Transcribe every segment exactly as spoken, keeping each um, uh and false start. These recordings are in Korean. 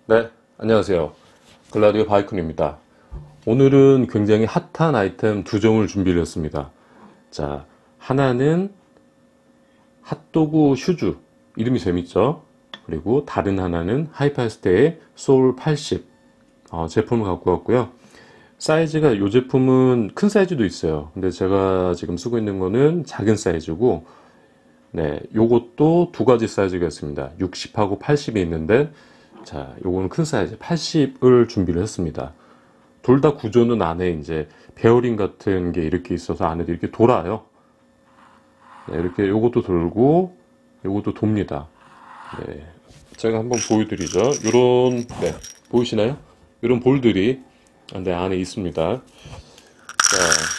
네, 안녕하세요. 글라디오 바이쿤입니다. 오늘은 굉장히 핫한 아이템 두 종을 준비를 했습니다. 자, 하나는 핫도그 슈즈. 이름이 재밌죠? 그리고 다른 하나는 하이파스테의 소울 팔십 어, 제품을 갖고 왔고요. 사이즈가 이 제품은 큰 사이즈도 있어요. 근데 제가 지금 쓰고 있는 거는 작은 사이즈고, 네, 요것도 두 가지 사이즈가 있습니다. 육십하고 팔십이 있는데, 자, 요거는 큰 사이즈 팔십을 준비를 했습니다. 둘 다 구조는 안에 이제 베어링 같은 게 이렇게 있어서 안에도 이렇게 돌아요. 네, 이렇게 요것도 돌고 요것도 돕니다. 네, 제가 한번 보여드리죠. 요런, 네, 보이시나요? 요런 볼들이 네, 안에 있습니다. 자,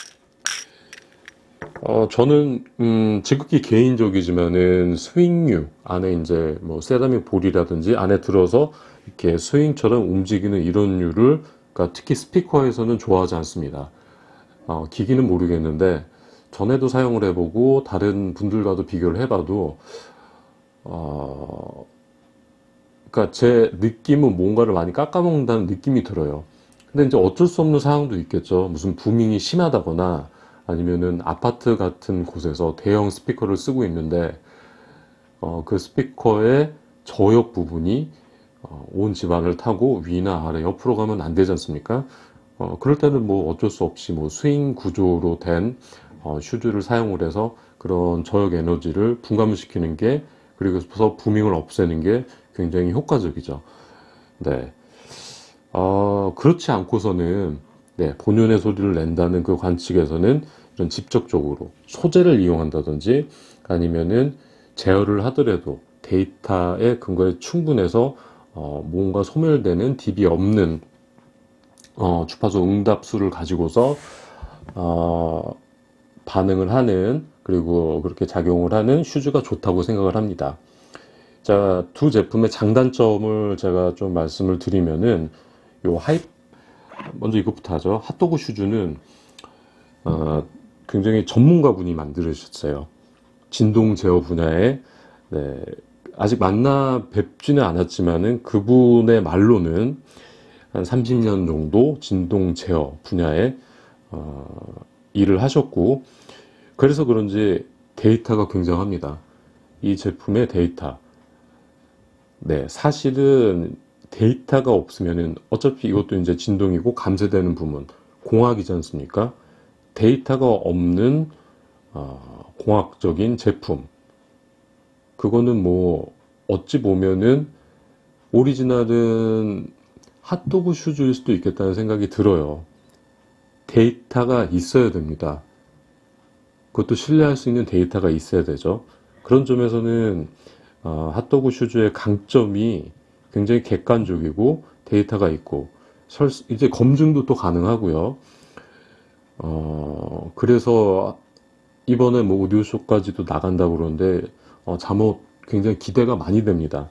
어, 저는, 음, 지극히 개인적이지만은 스윙류 안에 이제 뭐 세라믹 볼이라든지 안에 들어서 이렇게 스윙처럼 움직이는 이런 류를, 그러니까 특히 스피커에서는 좋아하지 않습니다. 어, 기기는 모르겠는데 전에도 사용을 해보고 다른 분들과도 비교를 해봐도, 어, 그러니까 제 느낌은 뭔가를 많이 깎아먹는다는 느낌이 들어요. 근데 이제 어쩔 수 없는 상황도 있겠죠. 무슨 부밍이 심하다거나 아니면은 아파트 같은 곳에서 대형 스피커를 쓰고 있는데, 어, 그 스피커의 저역 부분이 어, 온 집안을 타고 위나 아래 옆으로 가면 안 되지 않습니까? 어, 그럴 때는 뭐 어쩔 수 없이 뭐 스윙 구조로 된 어, 슈즈를 사용을 해서 그런 저역 에너지를 분감을 시키는 게, 그리고서 부밍을 없애는 게 굉장히 효과적이죠. 네. 어, 그렇지 않고서는, 네, 본연의 소리를 낸다는 그 관측에서는 이런 직접적으로 소재를 이용한다든지 아니면은 제어를 하더라도 데이터의 근거에 충분해서 어, 뭔가 소멸되는 딥이 없는 어, 주파수 응답수를 가지고서 어, 반응을 하는, 그리고 그렇게 작용을 하는 슈즈가 좋다고 생각을 합니다. 자, 두 제품의 장단점을 제가 좀 말씀을 드리면은, 요 하이, 먼저 이것부터 하죠. 핫도그 슈즈는, 어, 굉장히 전문가분이 만들으셨어요. 진동 제어 분야에, 네, 아직 만나 뵙지는 않았지만은 그분의 말로는 한 삼십 년 정도 진동 제어 분야에, 어, 일을 하셨고, 그래서 그런지 데이터가 굉장합니다. 이 제품의 데이터. 네, 사실은 데이터가 없으면은 어차피 이것도 이제 진동이고 감쇄되는 부분, 공학이지 않습니까? 데이터가 없는 어, 공학적인 제품. 그거는 뭐 어찌 보면은 오리지널은 핫도그 슈즈일 수도 있겠다는 생각이 들어요. 데이터가 있어야 됩니다. 그것도 신뢰할 수 있는 데이터가 있어야 되죠. 그런 점에서는 어, 핫도그 슈즈의 강점이 굉장히 객관적이고 데이터가 있고, 설, 이제 검증도 또 가능하고요. 어, 그래서 이번에 뭐 오디오쇼까지도 나간다고 그러는데, 어, 잠옷 굉장히 기대가 많이 됩니다.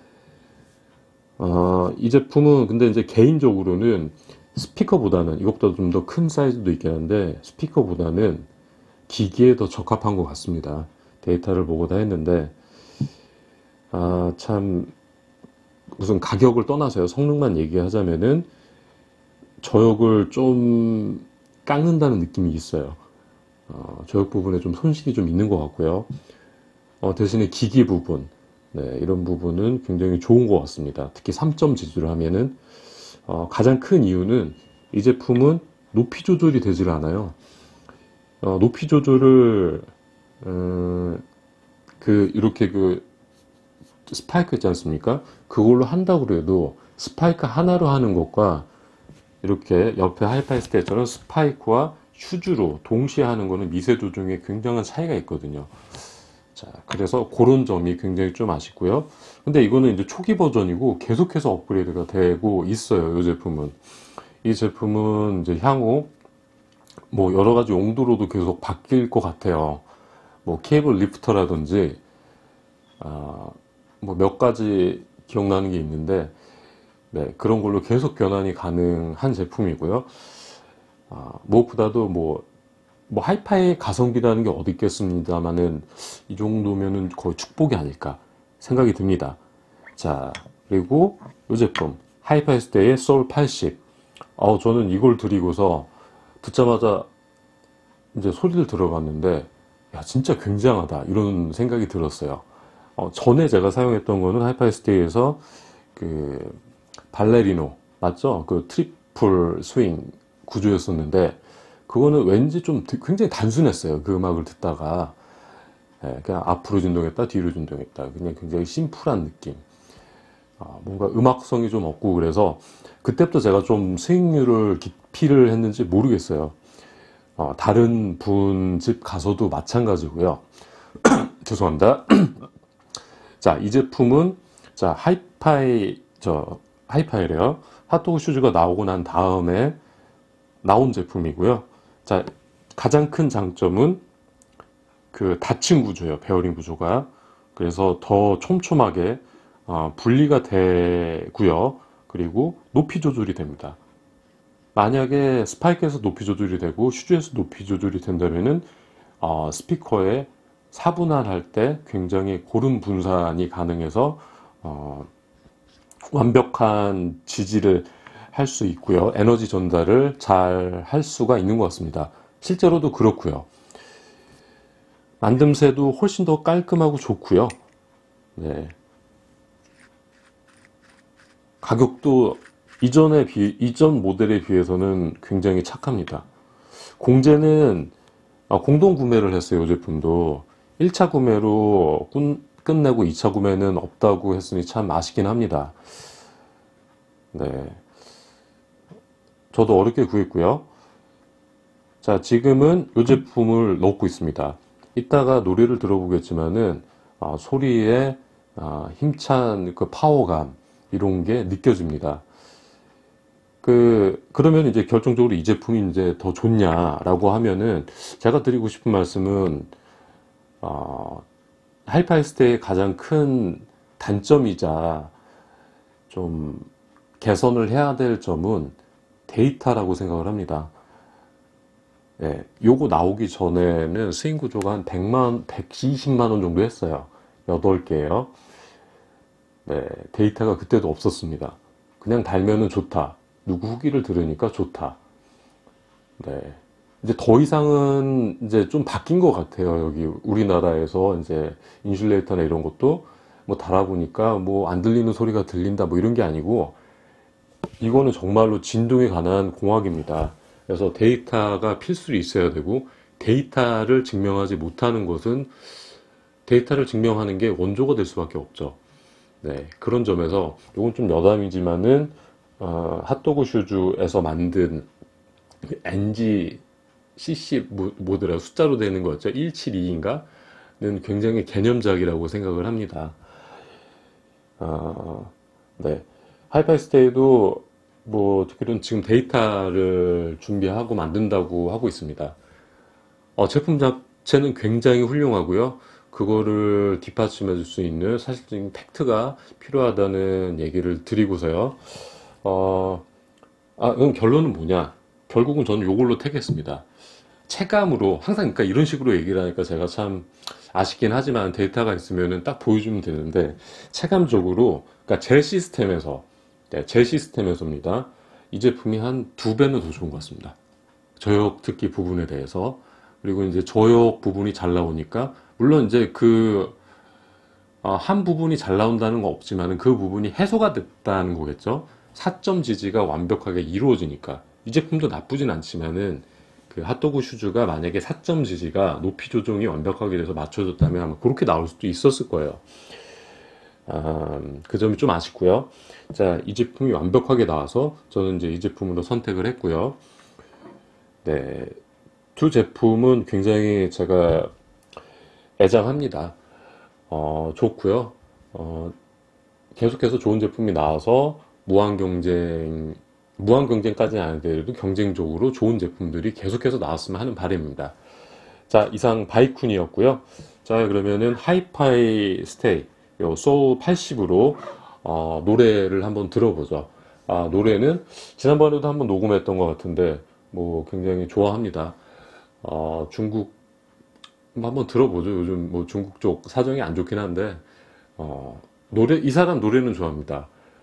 어, 이 제품은 근데 이제 개인적으로는 스피커보다는, 이것보다 좀 더 큰 사이즈도 있긴 한데, 스피커보다는 기기에 더 적합한 것 같습니다. 데이터를 보고 다 했는데, 아, 참, 우선 가격을 떠나서요. 성능만 얘기하자면은 저역을 좀 깎는다는 느낌이 있어요. 어, 저역 부분에 좀 손실이 좀 있는 것 같고요. 어, 대신에 기기 부분, 네, 이런 부분은 굉장히 좋은 것 같습니다. 특히 삼 점 지지를 하면은, 어, 가장 큰 이유는 이 제품은 높이 조절이 되질 않아요. 어, 높이 조절을, 음, 그, 이렇게 그, 스파이크 있지 않습니까? 그걸로 한다고 해도 스파이크 하나로 하는 것과 이렇게 옆에 하이파이스테이처럼 스파이크와 슈즈로 동시에 하는 거는 미세 조정에 굉장한 차이가 있거든요. 자, 그래서 그런 점이 굉장히 좀 아쉽고요. 근데 이거는 이제 초기 버전이고 계속해서 업그레이드가 되고 있어요. 이 제품은. 이 제품은 이제 향후 뭐 여러 가지 용도로도 계속 바뀔 것 같아요. 뭐 케이블 리프터라든지, 아, 뭐 몇 가지 기억나는 게 있는데, 네, 그런 걸로 계속 변환이 가능한 제품이고요. 아, 무엇보다도 뭐, 뭐 하이파이 가성비라는 게 어디 있겠습니다만은 이 정도면은 거의 축복이 아닐까 생각이 듭니다. 자, 그리고 이 제품 하이파이스테이의 소울 팔십. 어, 저는 이걸 드리고서 듣자마자 이제 소리를 들어봤는데 야 진짜 굉장하다 이런 생각이 들었어요. 어, 전에 제가 사용했던 거는 하이파이스테이에서 그 발레리노 맞죠? 그 트리플 스윙 구조였었는데 그거는 왠지 좀 굉장히 단순했어요. 그 음악을 듣다가 예, 그냥 앞으로 진동했다 뒤로 진동했다 그냥 굉장히 심플한 느낌. 아, 뭔가 음악성이 좀 없고 그래서 그때부터 제가 좀 스윙률을 기피를 했는지 모르겠어요. 어, 다른 분 집 가서도 마찬가지고요. 죄송합니다. 자, 이 제품은 자 하이파이 저 하이파이래요. 핫도그 슈즈가 나오고 난 다음에 나온 제품이고요. 자, 가장 큰 장점은 그 닫힌 구조예요. 베어링 구조가. 그래서 더 촘촘하게 어, 분리가 되고요. 그리고 높이 조절이 됩니다. 만약에 스파이크에서 높이 조절이 되고 슈즈에서 높이 조절이 된다면은 어, 스피커에 사분할할 때 굉장히 고른 분산이 가능해서 어, 완벽한 지지를 할 수 있고요. 에너지 전달을 잘 할 수가 있는 것 같습니다. 실제로도 그렇고요. 만듦새도 훨씬 더 깔끔하고 좋고요. 네. 가격도 이전에 비, 이전 모델에 비해서는 굉장히 착합니다. 공제는 아, 공동 구매를 했어요. 이 제품도 일 차 구매로 끝, 끝내고 이 차 구매는 없다고 했으니 참 아쉽긴 합니다. 네, 저도 어렵게 구했고요. 자, 지금은 이 제품을 넣고 있습니다. 이따가 노래를 들어보겠지만은 아, 소리에 아, 힘찬 그 파워감 이런 게 느껴집니다. 그, 그러면 이제 결정적으로 이 제품이 이제 더 좋냐라고 하면은 제가 드리고 싶은 말씀은, 어, 하이파이스테의 가장 큰 단점이자 좀 개선을 해야 될 점은 데이터라고 생각을 합니다. 예, 요거 나오기 전에는 스윙 구조가 한 백만, 백이십만 원 정도 했어요. 여덟 개요. 네, 데이터가 그때도 없었습니다. 그냥 달면은 좋다. 누구 후기를 들으니까 좋다. 네. 이제 더 이상은 이제 좀 바뀐 것 같아요. 여기 우리나라에서 이제 인슐레이터나 이런 것도 뭐 달아보니까 뭐 안 들리는 소리가 들린다 뭐 이런 게 아니고 이거는 정말로 진동에 관한 공학입니다. 그래서 데이터가 필수로 있어야 되고 데이터를 증명하지 못하는 것은 데이터를 증명하는 게 원조가 될 수밖에 없죠. 네. 그런 점에서 이건 좀 여담이지만은 어, 핫도그 슈즈에서 만든 엔지 씨씨 뭐더라 숫자로 되는 거였죠. 일칠이인가? 는 굉장히 개념작이라고 생각을 합니다. 어, 네. 하이파이스테이도 뭐 듣기로는 지금 데이터를 준비하고 만든다고 하고 있습니다. 어, 제품 자체는 굉장히 훌륭하고요. 그거를 뒷받침해 줄 수 있는 사실적인 팩트가 필요하다는 얘기를 드리고서요. 어, 아, 그럼 결론은 뭐냐? 결국은 저는 이걸로 택했습니다. 체감으로, 항상 그러니까 이런 식으로 얘기를 하니까 제가 참 아쉽긴 하지만 데이터가 있으면은 딱 보여주면 되는데, 체감적으로, 그러니까 제 시스템에서, 네, 제 시스템에서입니다. 이 제품이 한 두 배는 더 좋은 것 같습니다. 저역 특기 부분에 대해서. 그리고 이제 저역 부분이 잘 나오니까, 물론 이제 그, 어, 한 부분이 잘 나온다는 건 없지만은 그 부분이 해소가 됐다는 거겠죠? 사점 지지가 완벽하게 이루어지니까. 이 제품도 나쁘진 않지만은 그 핫도그 슈즈가 만약에 사점 지지가 높이 조정이 완벽하게 돼서 맞춰졌다면 아마 그렇게 나올 수도 있었을 거예요. 아, 그 점이 좀 아쉽고요. 자, 이 제품이 완벽하게 나와서 저는 이제 이 제품으로 선택을 했고요. 네, 두 제품은 굉장히 제가 애정합니다. 어, 좋고요. 어, 계속해서 좋은 제품이 나와서 무한 경쟁, 무한 경쟁까지는 아니더라도 경쟁적으로 좋은 제품들이 계속해서 나왔으면 하는 바람입니다. 자, 이상 바이쿤이었고요. 자, 그러면은 하이파이 스테이, 요 소울 팔십으로 어, 노래를 한번 들어보죠. 아, 노래는 지난번에도 한번 녹음했던 것 같은데, 뭐 굉장히 좋아합니다. 어, 중국 한번 들어보죠. 요즘 뭐 중국 쪽 사정이 안 좋긴 한데, 어, 노래, 이 사람 노래는 좋아합니다.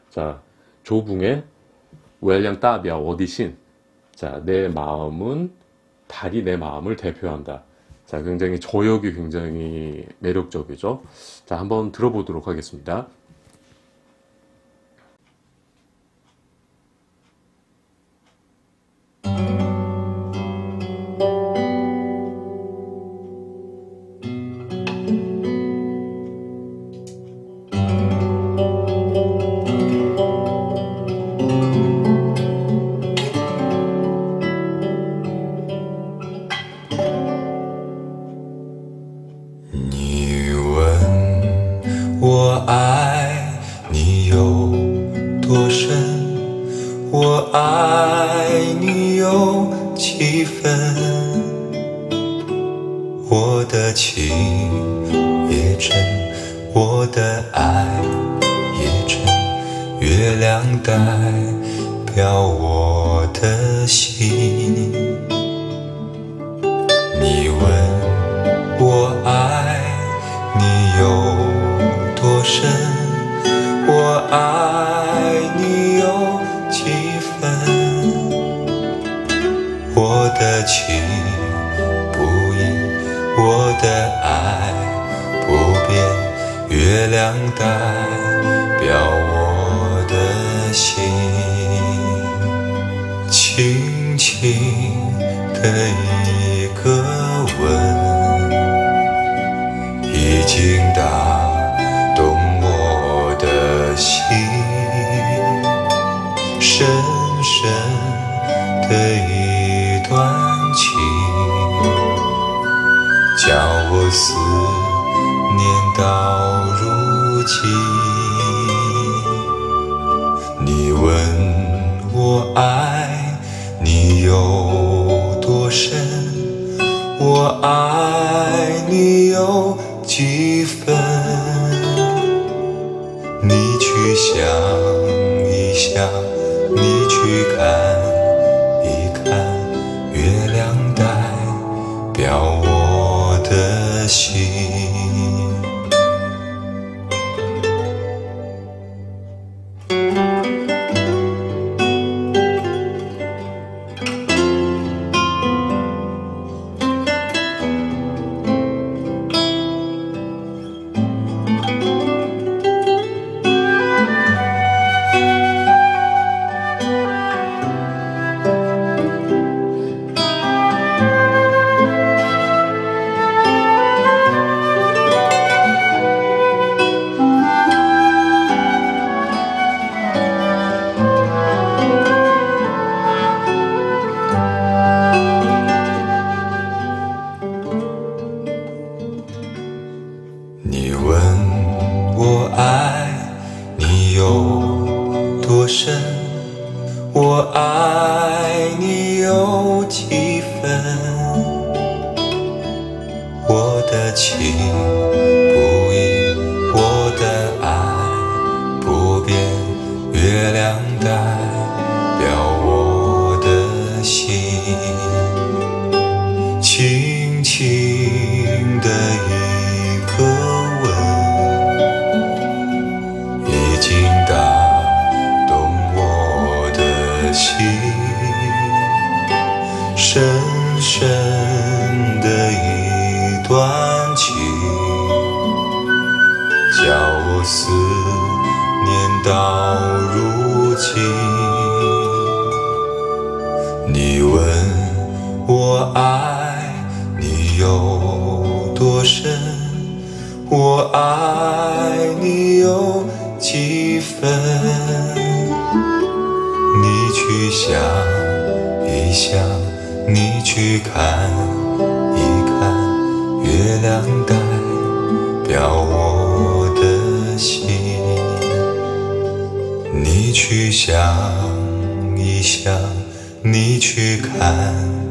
자, 조붕의 月亮代表我的心. 자, 내 마음은 달이 내 마음을 대표한다. 자, 굉장히 저역이 굉장히 매력적이죠. 자, 한번 들어보도록 하겠습니다. 我爱你有多深？我爱你有几分？我的情也真，我的爱也真，月亮代表我的心。你问我爱你有多深？我爱你有几分？我的情不移，我的爱不变，月亮代表我的心。轻轻的一个吻，已经打动我的心，深深的一段情，叫我思念到如今。你问我爱你有多深？我爱你有几分？你去想一想，你去看一看，月亮代表我的心。你问我爱你有多深？我爱你有几分？我的情不移，我的爱不变，月亮代表我的心。轻轻的一个吻，已经打动我的心，深深的一段情，叫我思念到如今。你问我爱你有多深？我爱你有几分？你去想一想，你去看一看，月亮代表我的心。你去想一想，你去看